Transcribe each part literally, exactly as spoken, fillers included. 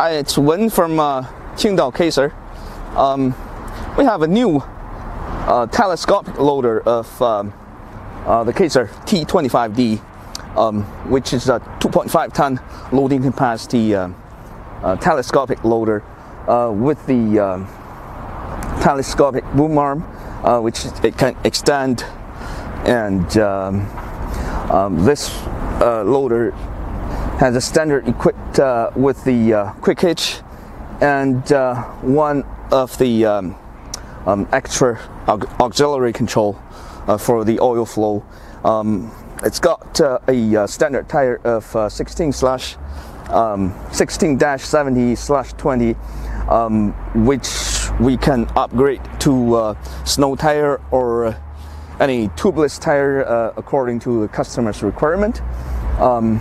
Hi, it's Wen from uh, Qingdao Kaiser. Um, we have a new uh, telescopic loader of um, uh, the Kaiser T twenty-five D, um, which is a two point five ton loading capacity uh, uh, telescopic loader uh, with the uh, telescopic boom arm, uh, which it can extend, and um, um, this uh, loader has a standard equipped uh, with the uh, quick hitch and uh, one of the um, um, extra aux auxiliary control uh, for the oil flow. Um, it's got uh, a uh, standard tire of uh, sixteen slash sixteen dash seventy slash twenty, um, which we can upgrade to uh, snow tire or uh, any tubeless tire uh, according to the customer's requirement. Um,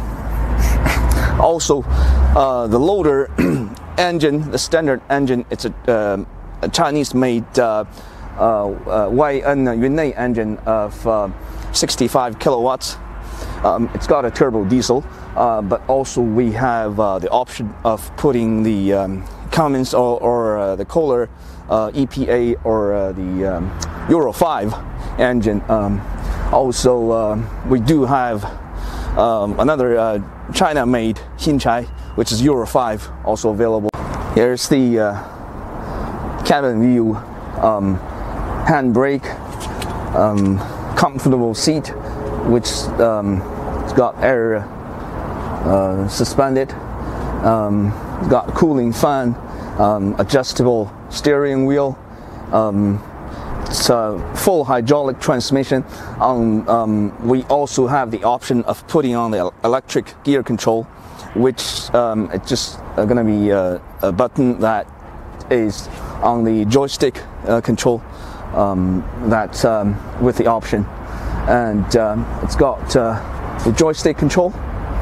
Also, uh, the loader engine, the standard engine, it's a, uh, a Chinese-made uh, uh, Y N Yunlei engine of uh, sixty-five kilowatts. Um, it's got a turbo diesel, uh, but also we have uh, the option of putting the um, Cummins or, or uh, the Kohler uh, E P A or uh, the um, Euro five engine. Um, also, uh, we do have um, another uh, China-made Xinchai, which is Euro five, also available. Here's the uh, cabin view, um, handbrake, um, comfortable seat, which um, it's got air uh, suspended. Um, it's got cooling fan, um, adjustable steering wheel. Um, It's a full hydraulic transmission. Um, um, we also have the option of putting on the electric gear control, which um, it's just uh, going to be uh, a button that is on the joystick uh, control. Um, that um, with the option, and um, it's got uh, the joystick control.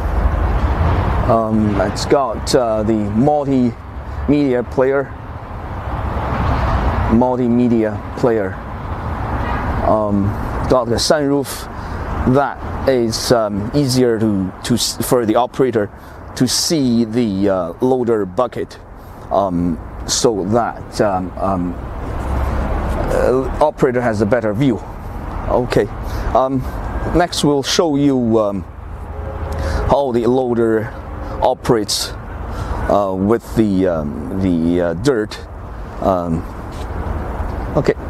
Um, it's got uh, the multimedia player. multimedia player. Um, got the sunroof that is um, easier to, to for the operator to see the uh, loader bucket, um, so that um, um, uh, operator has a better view. Okay. Um, next we'll show you um, how the loader operates uh, with the um, the uh, dirt. Um, Okay.